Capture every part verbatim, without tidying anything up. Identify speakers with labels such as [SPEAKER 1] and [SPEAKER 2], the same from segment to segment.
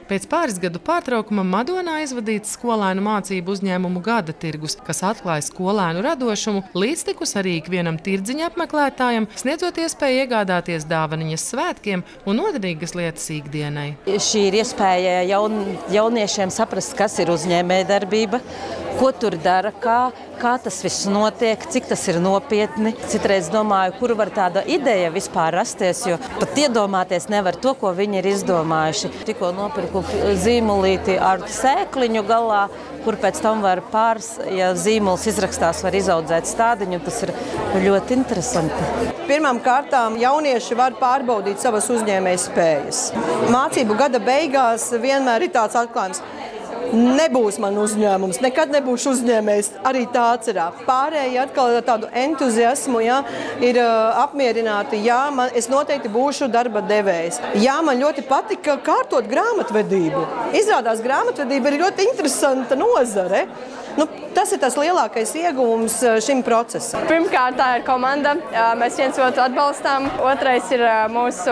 [SPEAKER 1] Pēc pāris gadu pārtraukuma Madonā izvadīts skolēnu mācību uzņēmumu gada tirgus, kas atklāja skolēnu radošumu, līdztekus arī ikvienam tirdziņa apmeklētājam, sniedzot iespēju iegādāties dāvaniņas svētkiem un noderīgas lietas ikdienai.
[SPEAKER 2] Šī ir iespēja jaun, jauniešiem saprast, kas ir uzņēmējdarbība, ko tur dara, kā, kā tas viss notiek, cik tas ir nopietni. Citreiz domāju, kur var tāda ideja vispār rasties, jo pat iedomāties nevar to, ko viņi ir izdomājuši. Tikko nopirku zīmolīti ar sēkliņu galā, kur pēc tam var pāris, ja zīmols izrakstās, var izaudzēt stādiņu, tas ir ļoti interesanti.
[SPEAKER 3] Pirmām kārtām jaunieši var pārbaudīt savas uzņēmēju spējas. Mācību gada beigās vienmēr ir tāds atklājums. Nebūs man uzņēmums, nekad nebūšu uzņēmējs, arī tā atcerā. Pārējie atkal tādu entuziasmu, ja, ir uh, apmierināti, jā, man, es noteikti būšu darba devējs. Jā, man ļoti patika kārtot grāmatvedību. Izrādās, grāmatvedība ir ļoti interesanta nozare. Nu, tas ir tas lielākais ieguvums šim procesam.
[SPEAKER 4] Pirmkārt, tā ir komanda. Mēs viens otru atbalstām. Otrais ir mūsu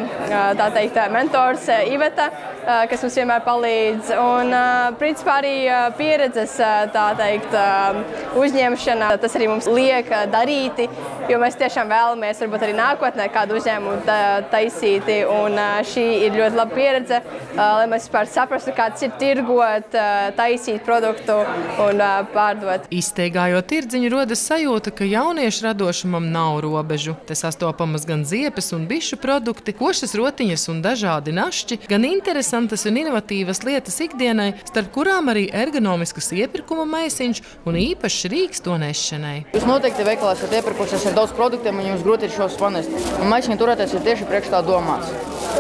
[SPEAKER 4] tā teikt, mentors Iveta, kas mums vienmēr palīdz. Un, principā, arī pieredzes tā teikt, uzņemšana. Tas arī mums liek darīti, jo mēs tiešām vēlamies varbūt arī nākotnē kādu uzņēmumu taisīti. Un šī ir ļoti laba pieredze, lai mēs vispār saprastu, kāds ir tirgot, taisīt produktu un pārdot.
[SPEAKER 1] Izsteigājot tirdziņu, rodas sajūta, ka jauniešu radošumam nav robežu. Te sastopamas gan ziepes un bišu produkti, košas rotiņas un dažādi našķi, gan interesantas un inovatīvas lietas ikdienai, starp kurām arī ergonomiskas iepirkuma maisiņš un īpašs rīks to nešanai.
[SPEAKER 5] Jūs noteikti veikalā esat iepirkušies ar daudz produktiem un jums grūti ir šos panest. Un maisiņu turētais ir tieši priekš tā domāts.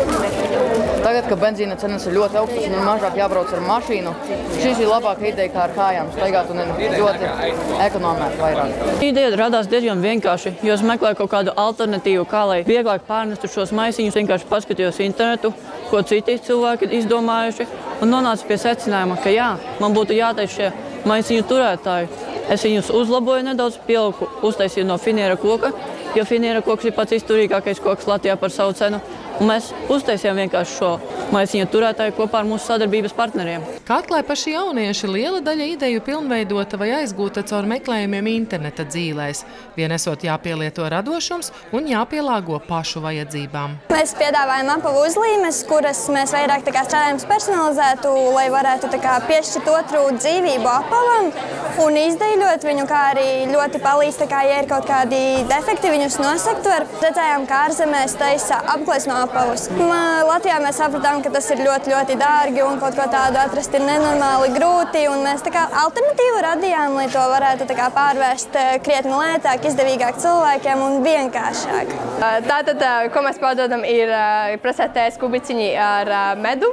[SPEAKER 5] Tagad, kad benzīna cenas ir ļoti augstas un mazāk jābrauc ar mašīnu, šīs ir labāka ideja kā ar kājām staigāt un ļoti ekonomēt vairāk.
[SPEAKER 6] Ideja radās diezgan vienkārši, jo es meklēju kaut kādu alternatīvu, kā lai vieglāk pārnestu šos maisiņus. Vienkārši paskatījos internetu, ko citi cilvēki ir izdomājuši, un nonācu pie secinājuma, ka jā, man būtu jātaisa šie maisiņu turētāji. Es viņus uzlaboju nedaudz, pieliku, uztaisīju no finiera koka, jo finiera koks ir pats izturīgākais koks Latvijā par savu cenu. Un mēs uztaisījām vienkārši šo maisiņu turētāju kopā ar mūsu sadarbības partneriem.
[SPEAKER 1] Kā atklāja paši jaunieši, liela daļa ideju pilnveidota vai aizgūta caur meklējumiem interneta dzīlēs. Vien esot jāpielieto radošums un jāpielāgo pašu vajadzībām.
[SPEAKER 7] Mēs piedāvājam apavu uzlīmes, kuras mēs vairāk tā kā strādājam personalizētu, lai varētu tā kā piešķirt otru dzīvību apavam un izdeļot viņu, kā arī ļoti palīdz, tā kā, ja ir kaut kādi defekti, viņus nosakt var. Redzējām, kā ārzemēs taisa apklais no apavus. Latvijā mēs sapratām, ka tas ir ļoti, ļoti dārgi un kaut ko tādu atrast ir nenormāli grūti. Un mēs tā kā alternatīvu radījām, lai to varētu tā kā pārvērst krietni lētāk, izdevīgāk cilvēkiem un vienkāršāk.
[SPEAKER 4] Tātad, ko mēs pārdodam, ir presētēs kubiciņi ar medu,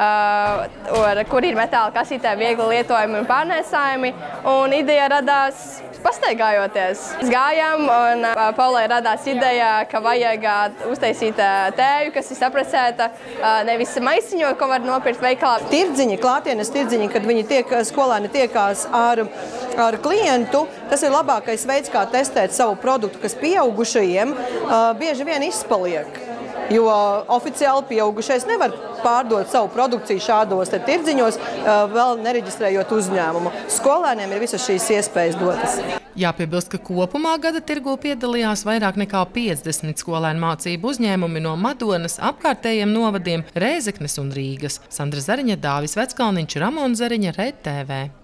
[SPEAKER 4] ar, kur ir metāla kasītē viegli lietojami un pārnēsājumi. Un ideja radās pastaigājoties. Mēs gājām un Paulai radās ideja, ka vajag uztaisīt tēju, kas ir saprasēta, nevis maisiņo, ko var nopirkt veikalā.
[SPEAKER 3] Tirdziņi, klātienes tirdziņi, kad viņi tiek, skolēni tiekās ar, ar klientu, tas ir labākais veids, kā testēt savu produktu, kas pieaugušajiem bieži vien izpaliek. Jo oficiāli pieaugušais nevar pārdot savu produkciju šādos te tirdziņos, vēl nereģistrējot uzņēmumu. Skolēniem ir visas šīs iespējas dotas.
[SPEAKER 1] Jāpiebilst, ka kopumā gada tirgū piedalījās vairāk nekā piecdesmit skolēnu mācību uzņēmumi no Madonas, apkārtējiem novadiem, Rēzeknes un Rīgas. Sandra Zariņa, Dāvis Veckalniņš, Ramona Zariņa, Red T V.